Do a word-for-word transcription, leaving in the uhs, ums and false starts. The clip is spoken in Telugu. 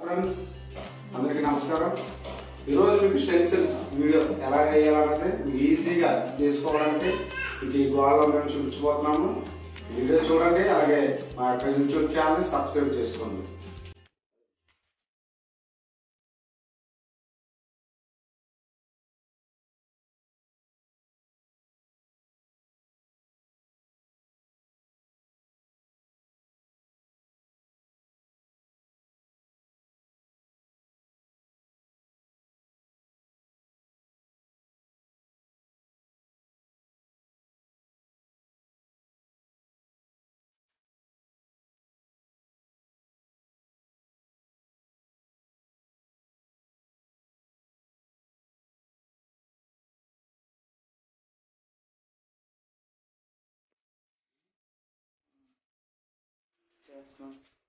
ఫ్రెండ్స్ అందరికీ నమస్కారం. ఈరోజు మీకు స్టెన్సిల్ వీడియో ఎలా వేయాలన్నది మీకు ఈజీగా చేసుకోవడానికి మీకు ఈ గోడలో మేము చూపించబోతున్నాము. వీడియో చూడండి, అలాగే మా యొక్క యూట్యూబ్ ఛానల్ సబ్స్క్రైబ్ చేసుకోండి. చేస్తున్నాం.